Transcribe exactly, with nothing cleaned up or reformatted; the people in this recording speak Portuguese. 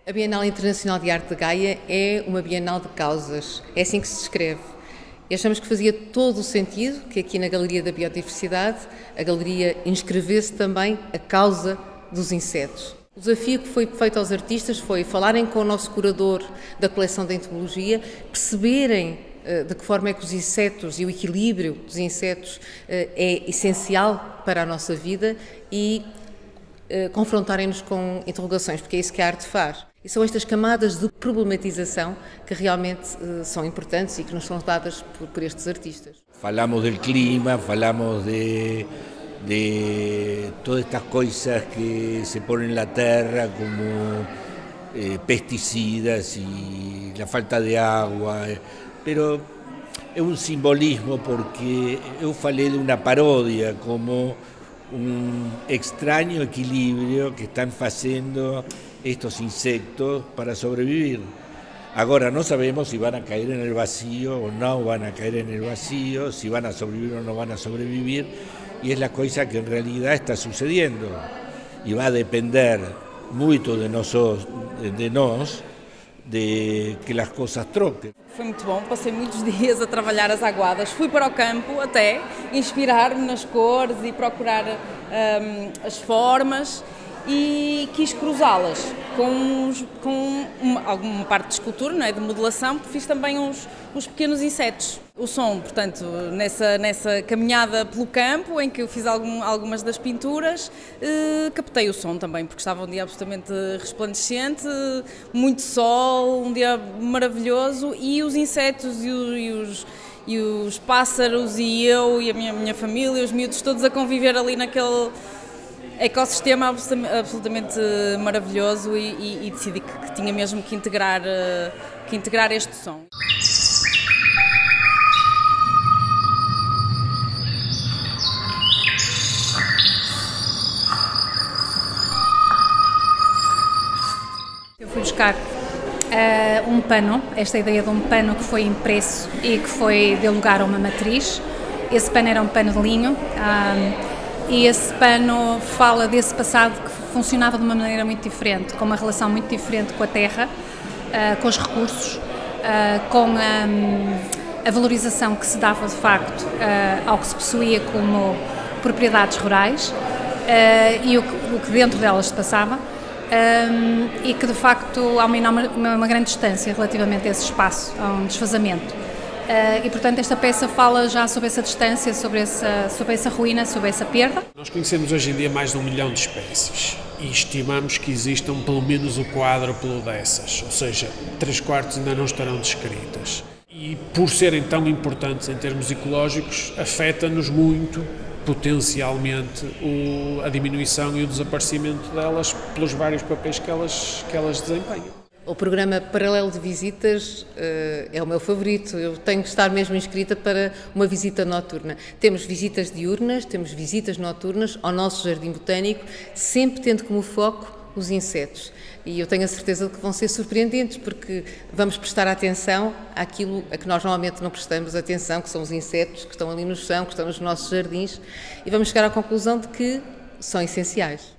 A Bienal Internacional de Arte de Gaia é uma bienal de causas, é assim que se descreve. E achamos que fazia todo o sentido que aqui na Galeria da Biodiversidade a Galeria inscrevesse também a causa dos insetos. O desafio que foi feito aos artistas foi falarem com o nosso curador da coleção de entomologia, perceberem uh, de que forma é que os insetos e o equilíbrio dos insetos uh, é essencial para a nossa vida e uh, confrontarem-nos com interrogações, porque é isso que a arte faz. E são estas camadas de problematização que realmente uh, são importantes e que nos são dadas por, por estes artistas. Falamos do clima, falamos de, de todas estas coisas que se ponen en la terra, como eh, pesticidas y la falta de agua, eh, pero é um simbolismo porque eu falei de uma paródia, como um extraño equilíbrio que están fazendo estos insectos para sobrevivir. Ahora no sabemos si van a caer en el vacío o no van a caer en el vacío, si van a sobrevivir o no van a sobrevivir, y es la cosa que en realidad está sucediendo. Y va a depender muito de nosotros, de nós, de que as coisas troquem. Foi muito bom, passei muitos dias a trabalhar as aguadas, fui para o campo até, inspirar-me nas cores e procurar um, as formas, e quis cruzá-las com, com uma, alguma parte de escultura, não é? De modelação, porque fiz também uns, uns pequenos insetos. O som, portanto, nessa, nessa caminhada pelo campo, em que eu fiz algum, algumas das pinturas, eh, captei o som também, porque estava um dia absolutamente resplandecente, muito sol, um dia maravilhoso, e os insetos e, o, e, os, e os pássaros e eu e a minha, minha família, os miúdos todos a conviver ali naquele ecossistema absolutamente maravilhoso, e, e, e decidi que, que tinha mesmo que integrar, que integrar este som. Eu fui buscar uh, um pano, esta ideia de um pano que foi impresso e que foi deu lugar a uma matriz. Esse pano era um pano de linho. Um, E esse pano fala desse passado que funcionava de uma maneira muito diferente, com uma relação muito diferente com a terra, uh, com os recursos, uh, com a, a valorização que se dava de facto uh, ao que se possuía como propriedades rurais uh, e o que, o que dentro delas se passava, um, e que de facto há uma, enorme, uma, uma grande distância relativamente a esse espaço, há um desfazamento. Uh, e, portanto, esta peça fala já sobre essa distância, sobre essa, sobre essa ruína, sobre essa perda. Nós conhecemos hoje em dia mais de um milhão de espécies e estimamos que existam pelo menos o quádruplo dessas, ou seja, três quartos ainda não estarão descritas. E por serem tão importantes em termos ecológicos, afeta-nos muito, potencialmente, o, a diminuição e o desaparecimento delas pelos vários papéis que elas, que elas desempenham. O programa Paralelo de Visitas uh, é o meu favorito, eu tenho que estar mesmo inscrita para uma visita noturna. Temos visitas diurnas, temos visitas noturnas ao nosso jardim botânico, sempre tendo como foco os insetos. E eu tenho a certeza de que vão ser surpreendentes, porque vamos prestar atenção àquilo a que nós normalmente não prestamos atenção, que são os insetos que estão ali no chão, que estão nos nossos jardins, e vamos chegar à conclusão de que são essenciais.